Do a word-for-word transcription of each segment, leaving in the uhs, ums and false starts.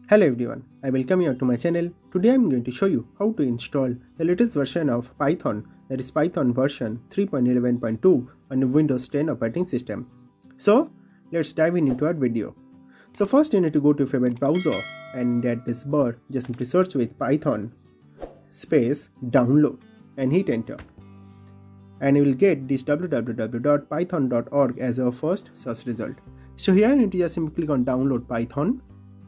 Hello everyone, I welcome you to my channel. Today I am going to show you how to install the latest version of Python, that is Python version three point eleven point two on the Windows ten operating system. So let's dive in into our video. So first you need to go to your favorite browser and at this bar just simply search with Python space download and hit enter. And you will get this w w w dot python dot org as our first search result. So here you need to just simply click on download Python.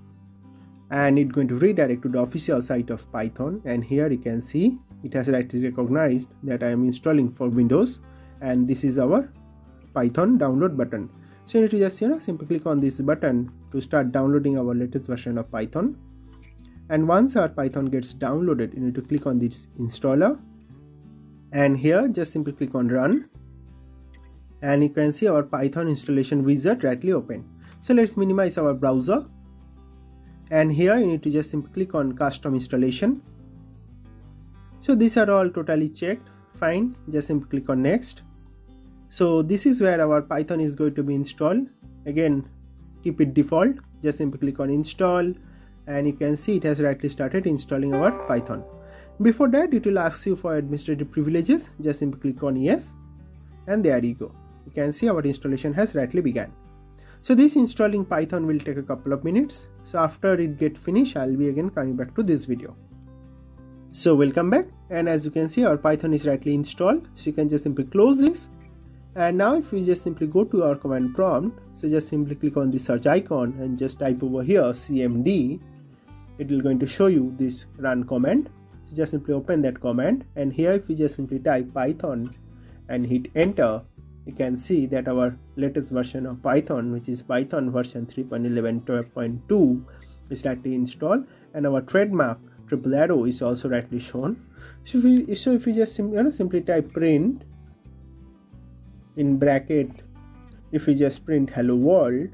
And it's going to redirect to the official site of Python, and here you can see it has rightly recognized that I am installing for Windows, and this is our Python download button. So you need to just you know simply click on this button to start downloading our latest version of Python. And once our Python gets downloaded, you need to click on this installer, and here just simply click on run, and you can see our Python installation wizard rightly open. So let's minimize our browser. And here you need to just simply click on custom installation. So these are all totally checked, fine, just simply click on next. So this is where our Python is going to be installed. Again, keep it default, just simply click on install, and you can see it has rightly started installing our Python. Before that it will ask you for administrative privileges, just simply click on yes, and there you go. You can see our installation has rightly begun. So this installing Python will take a couple of minutes. So after it get finished, I'll be again coming back to this video. So welcome back, and as you can see our Python is rightly installed. So you can just simply close this, and now if we just simply go to our command prompt, so just simply click on the search icon and just type over here C M D. It will going to show you this run command. So just simply open that command, and here if we just simply type Python and hit enter, you can see that our latest version of Python, which is Python version three point eleven point two, is rightly installed, and our trademark triple arrow is also rightly shown. So if we, so if we just sim, you know, simply type print in bracket, if we just print hello world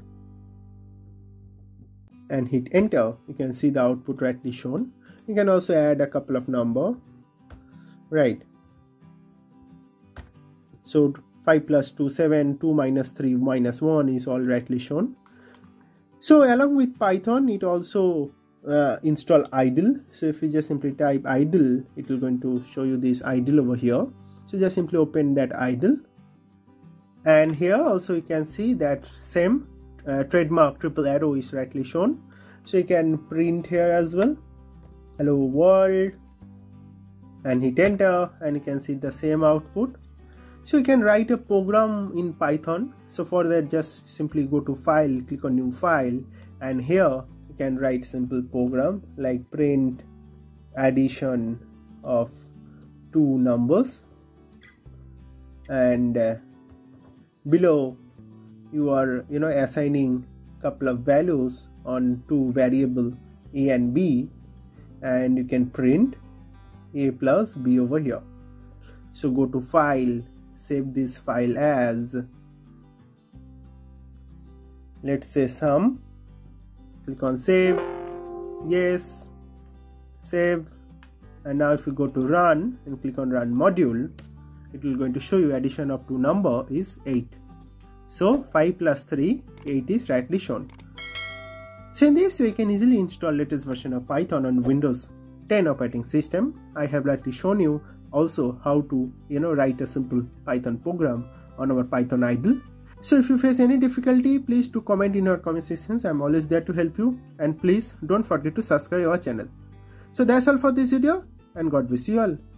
and hit enter, you can see the output rightly shown. You can also add a couple of number, right? So five plus two, seven, two minus three minus one is all rightly shown. So along with Python, it also uh, install idle. So if you just simply type idle, it will going to show you this idle over here. So just simply open that idle, and here also you can see that same uh, trademark triple arrow is rightly shown. So you can print here as well, hello world, and hit enter, and you can see the same output. So you can write a program in Python. So for that, just simply go to file, click on new file, and here you can write simple program like print addition of two numbers, and uh, below you are you know assigning couple of values on two variable a and b, and you can print a plus b over here. So go to file, save this file as, let's say sum, click on save, yes, save, and now if you go to run and click on run module, it will going to show you addition of two number is eight. So five plus three, eight is rightly shown. So in this way you can easily install latest version of Python on Windows ten operating system. I have rightly shown you also how to you know write a simple Python program on our Python idle. So if you face any difficulty, please do comment in our comment sections. I'm always there to help you, and please don't forget to subscribe our channel. So that's all for this video, and God bless you all.